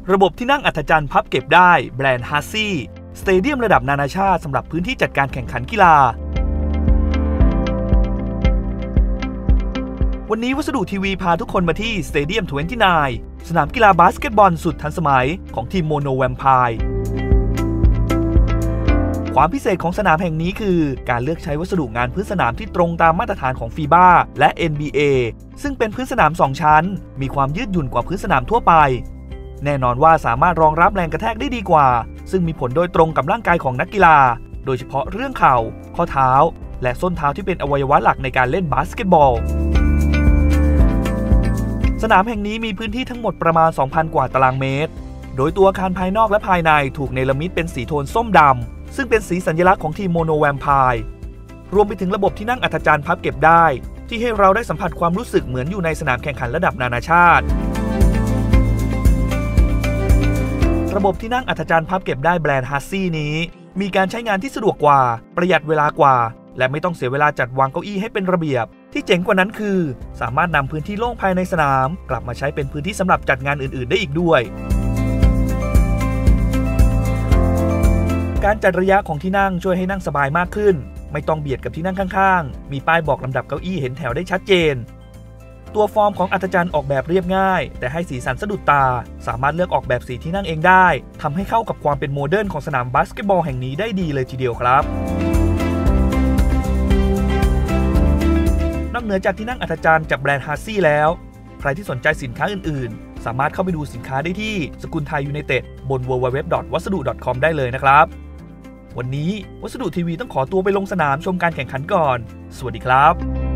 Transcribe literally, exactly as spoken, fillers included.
ระบบที่นั่งอัศจรรย์พับเก็บได้แบรนด์ฮาร์ซี่สเตเดียมระดับนานาชาติสำหรับพื้นที่จัดการแข่งขันกีฬาวันนี้วัสดุทีวีพาทุกคนมาที่สเตเดียมยี่สิบเก้าสนามกีฬาบาสเกตบอลสุดทันสมัยของทีมโมโนแวมไพร์ความพิเศษของสนามแห่งนี้คือการเลือกใช้วัสดุงานพื้นสนามที่ตรงตามมาตรฐานของฟีบ้าและ เอ็น บี เอ ซึ่งเป็นพื้นสนามสองชั้นมีความยืดหยุ่นกว่าพื้นสนามทั่วไปแน่นอนว่าสามารถรองรับแรงกระแทกได้ดีกว่าซึ่งมีผลโดยตรงกับร่างกายของนักกีฬาโดยเฉพาะเรื่องเข่าข้อเท้าและส้นเท้าที่เป็นอวัยวะหลักในการเล่นบาสเกตบอลสนามแห่งนี้มีพื้นที่ทั้งหมดประมาณ สองพัน กว่าตารางเมตรโดยตัวอาคารภายนอกและภายในถูกเนรมิตเป็นสีโทนส้มดำซึ่งเป็นสีสัญลักษณ์ของทีมโมโนแวมไพร์รวมไปถึงระบบที่นั่งอัศจรรย์พับเก็บได้ที่ให้เราได้สัมผัสความรู้สึกเหมือนอยู่ในสนามแข่งขันระดับนานาชาติระบบที่นั่งอัศจรรย์พับเก็บได้แบรนด์ฮาร์ซี่นี้มีการใช้งานที่สะดวกกว่าประหยัดเวลากว่าและไม่ต้องเสียเวลาจัดวางเก้าอี้ให้เป็นระเบียบที่เจ๋งกว่านั้นคือสามารถนำพื้นที่โล่งภายในสนามกลับมาใช้เป็นพื้นที่สำหรับจัดงานอื่นๆได้อีกด้วยการจัดระยะของที่นั่งช่วยให้นั่งสบายมากขึ้นไม่ต้องเบียดกับที่นั่งข้างๆมีป้ายบอกลำดับเก้าอี้เห็นแถวได้ชัดเจนตัวฟอร์มของอัศจรรย์ออกแบบเรียบง่ายแต่ให้สีสันสะดุดตาสามารถเลือกออกแบบสีที่นั่งเองได้ทำให้เข้ากับความเป็นโมเดิร์นของสนามบาสเกตบอลแห่งนี้ได้ดีเลยทีเดียวครับนอกเหนือจากที่นั่งอัศจรรย์จากแบรนด์ฮาร์ซี่แล้วใครที่สนใจสินค้าอื่นๆสามารถเข้าไปดูสินค้าได้ที่สกุลไทยยูไนเต็ดบน ดับเบิลยู ดับเบิลยู ดับเบิลยู ดอท วัสดุ ดอท คอม ได้เลยนะครับวันนี้วัสดุทีวีต้องขอตัวไปลงสนามชมการแข่งขันก่อนสวัสดีครับ